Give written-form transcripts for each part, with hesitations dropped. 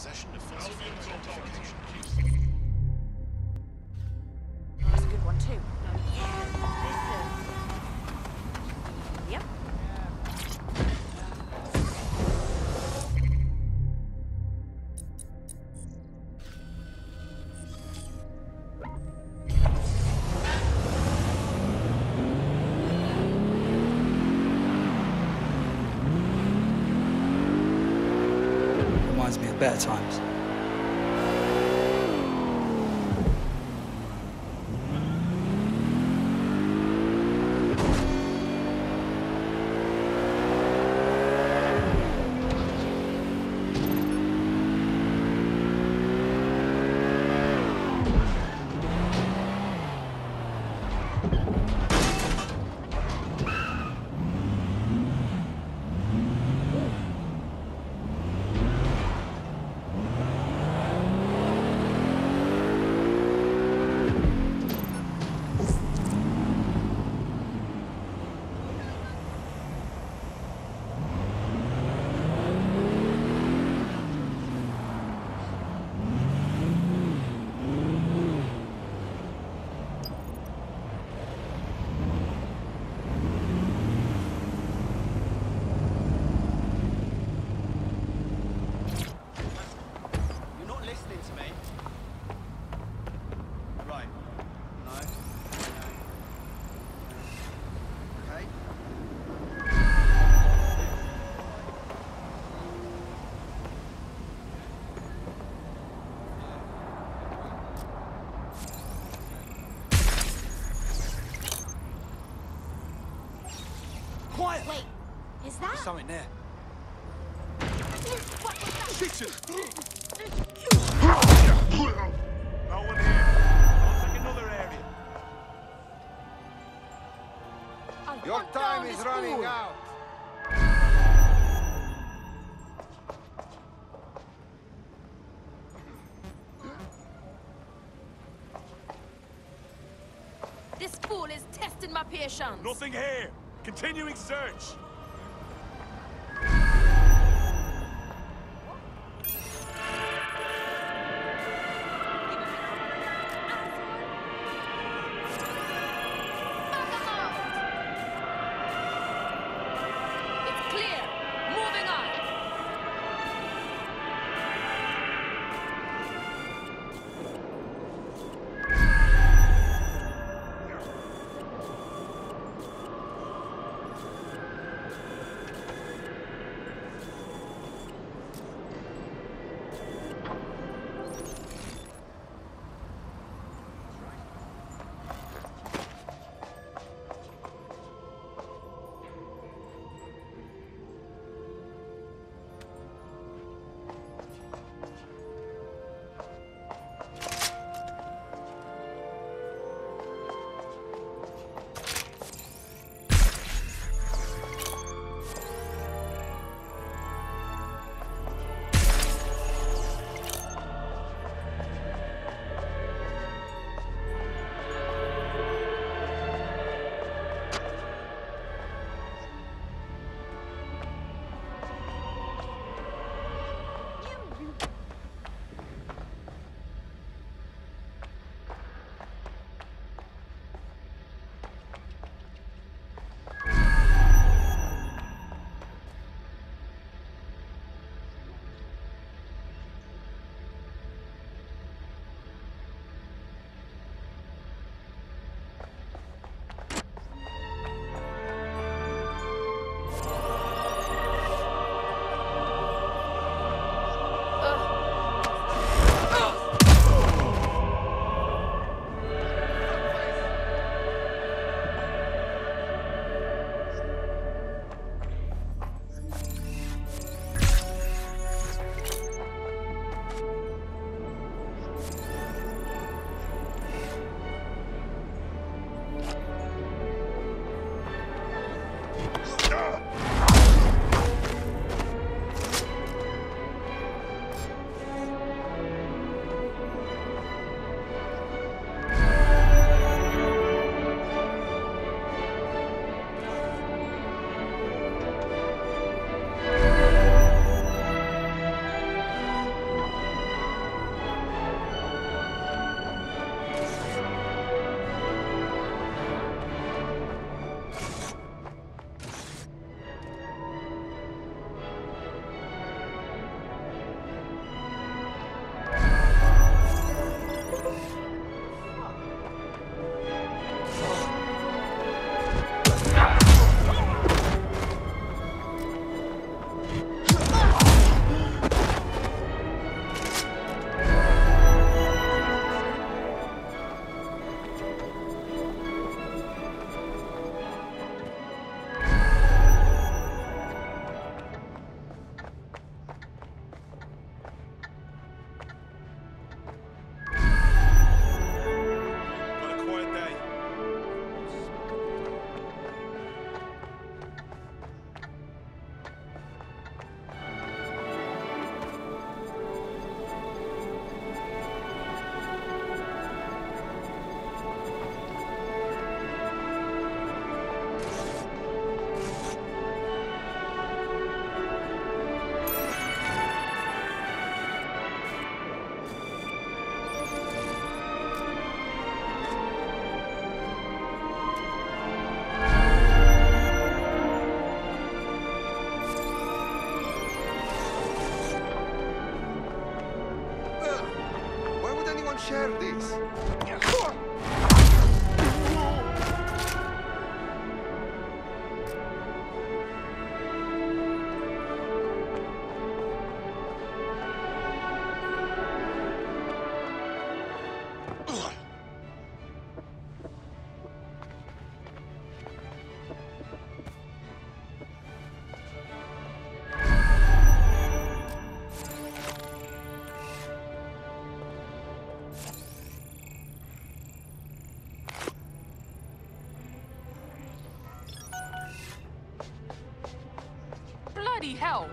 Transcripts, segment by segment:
possession of falsified identification. That's a good one too. Yeah, listen. Yep. Reminds me of better times. You're not listening to me. Right. No. Okay. Quiet! Wait, is that? There's something there. What was that? Kitchen! No one here. I'll take another area. I'll Your hunt down time is this running fool. out. This fool is testing my patience. Nothing here. Continuing search. It's clear. Moving on. share this. Bloody hell!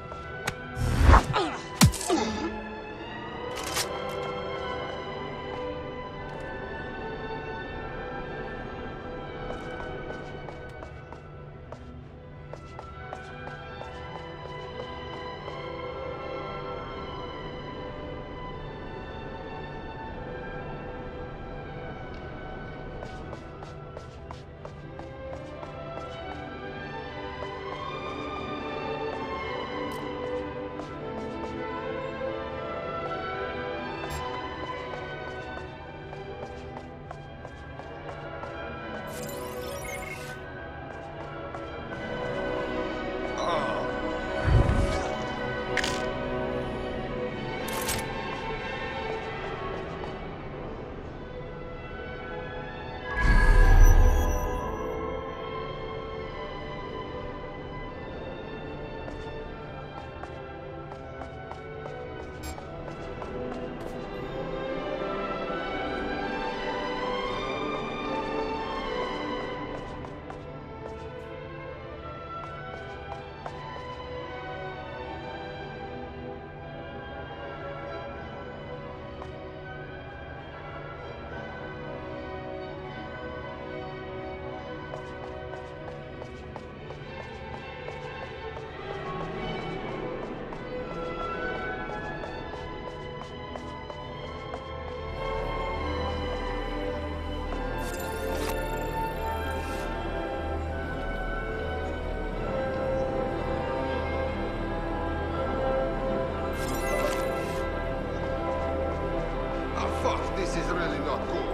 This is really not cool.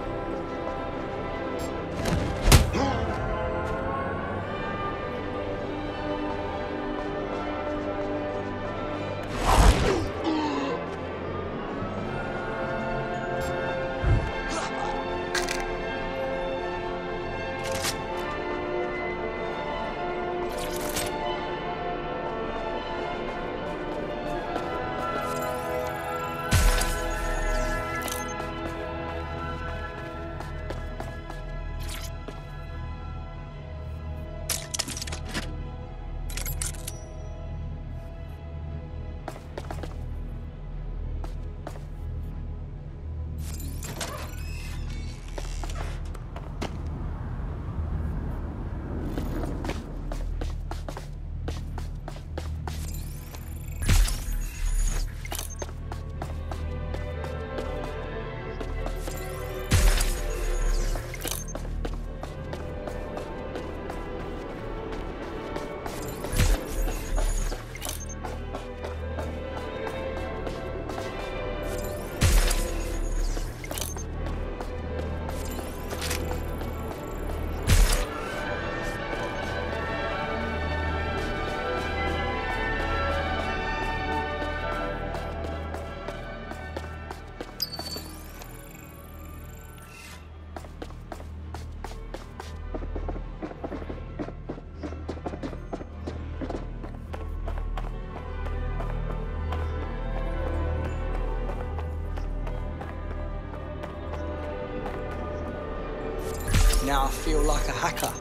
Now I feel like a hacker.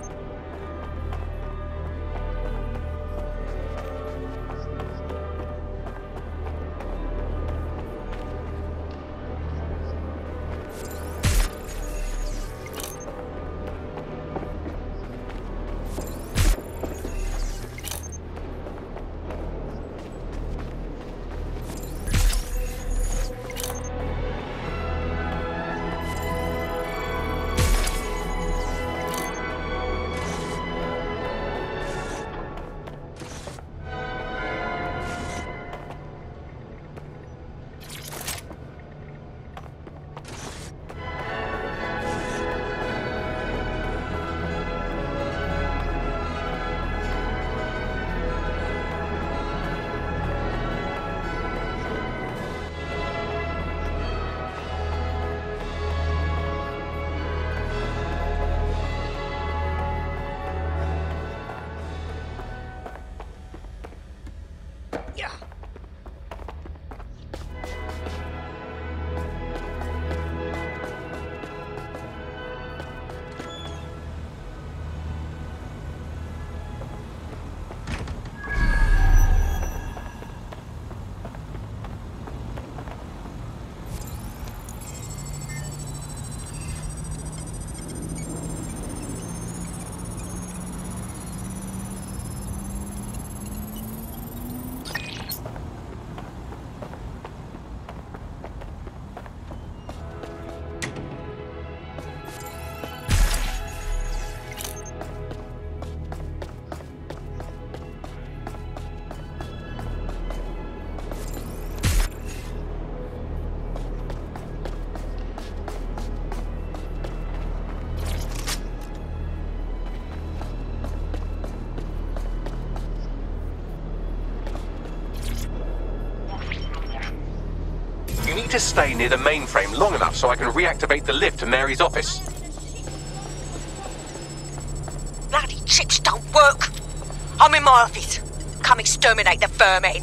need to stay near the mainframe long enough so I can reactivate the lift to Mary's office. Bloody chips don't work. I'm in my office. Come exterminate the vermin.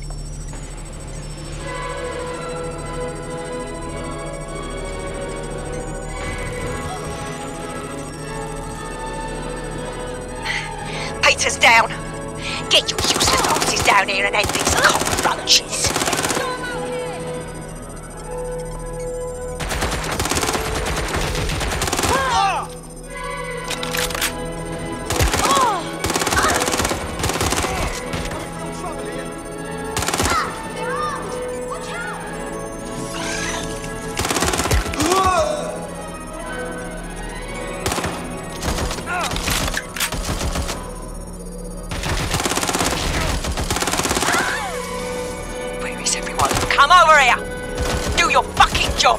Peter's down. Get your useless asses down here and end these cockroaches. Come over here! Do your fucking job!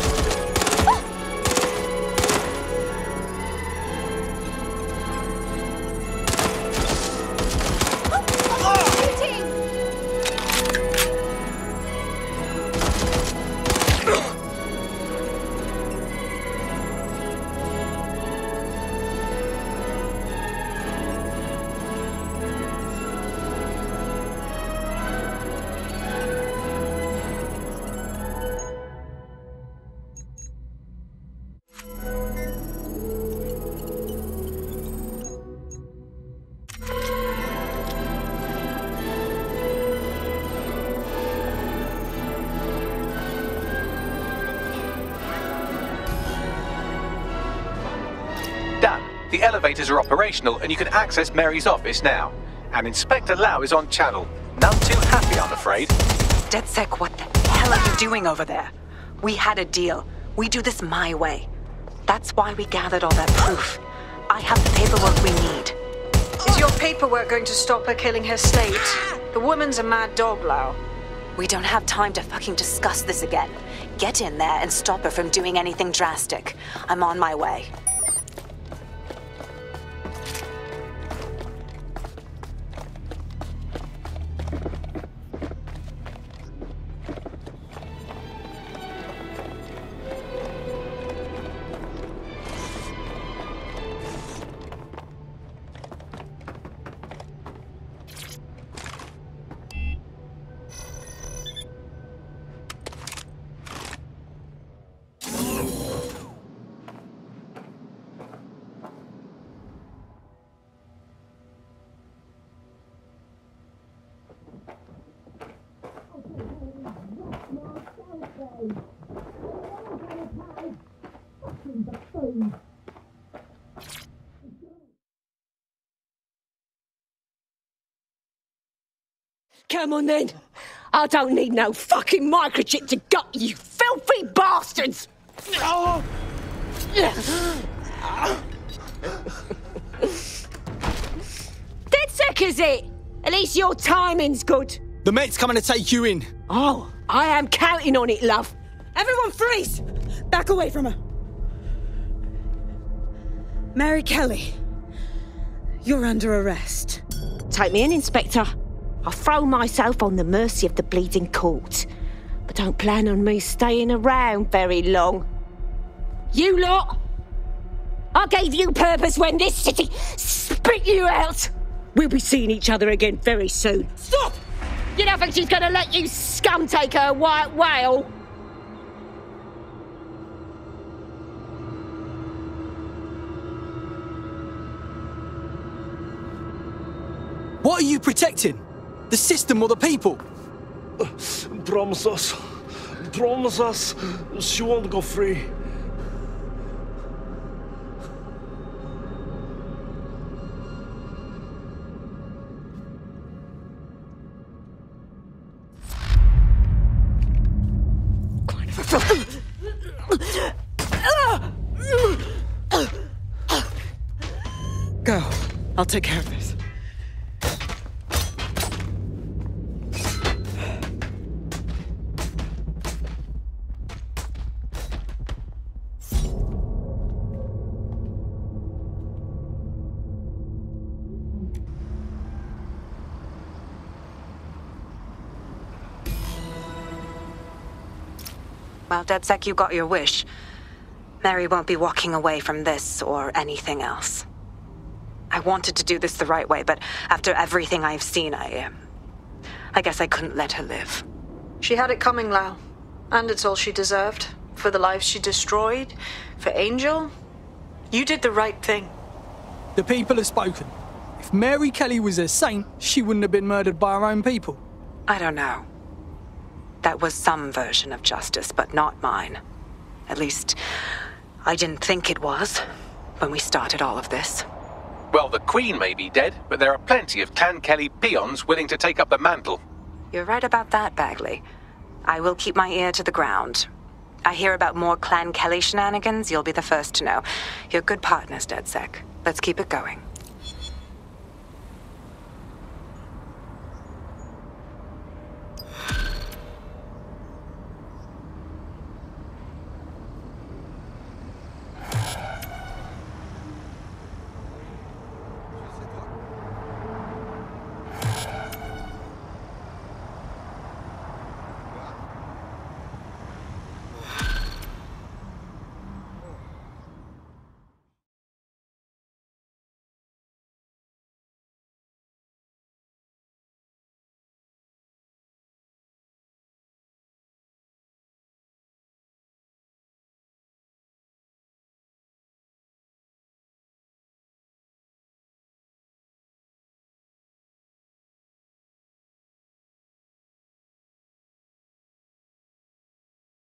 The elevators are operational and you can access Mary's office now. And Inspector Lau is on channel. None too happy, I'm afraid. DedSec, what the hell are you doing over there? We had a deal. We do this my way. That's why we gathered all that proof. I have the paperwork we need. Is your paperwork going to stop her killing her slate? The woman's a mad dog, Lau. We don't have time to fucking discuss this again. Get in there and stop her from doing anything drastic. I'm on my way. Come on then. I don't need no fucking microchip to gut you filthy bastards! DedSec, is it? At least your timing's good. The mate's coming to take you in. Oh, I am counting on it, love. Everyone freeze! Back away from her. Mary Kelly, you're under arrest. Take me in, Inspector. I'll throw myself on the mercy of the bleeding court. But don't plan on me staying around very long. You lot! I gave you purpose when this city spit you out! We'll be seeing each other again very soon. Stop! You don't think she's gonna let you scum take her white whale? What are you protecting? The system or the people? Promise us she won't go free. Go. I'll take care of this. Well, DedSec, you got your wish. Mary won't be walking away from this or anything else. I wanted to do this the right way, but after everything I've seen, I guess I couldn't let her live. She had it coming, Lau. And it's all she deserved. For the lives she destroyed, for Angel. You did the right thing. The people have spoken. If Mary Kelly was a saint, she wouldn't have been murdered by her own people. I don't know. That was some version of justice, but not mine. At least, I didn't think it was when we started all of this. Well, the Queen may be dead, but there are plenty of Clan Kelly peons willing to take up the mantle. You're right about that, Bagley. I will keep my ear to the ground. I hear about more Clan Kelly shenanigans, you'll be the first to know. You're good partners, DedSec. Let's keep it going.